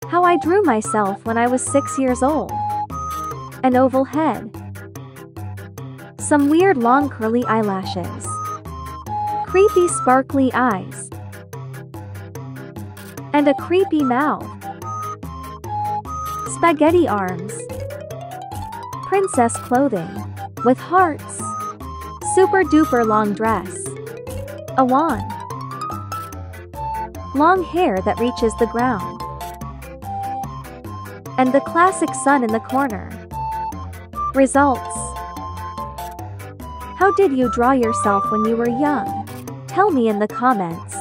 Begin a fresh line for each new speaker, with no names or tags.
How I drew myself when I was 6 years old. An oval head. Some weird long curly eyelashes. Creepy sparkly eyes. And a creepy mouth. Spaghetti arms. Princess clothing. With hearts. Super duper long dress. A wand. Long hair that reaches the ground. And the classic sun in the corner. Results. How did you draw yourself when you were young? Tell me in the comments.